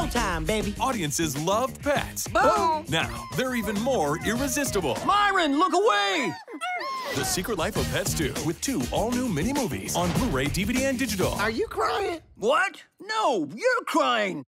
showtime, baby. Audiences loved pets. Boom! Now, they're even more irresistible. Myron, look away! The Secret Life of Pets 2 with 2 all-new mini-movies on Blu-ray, DVD, and digital. Are you crying? What? No, you're crying.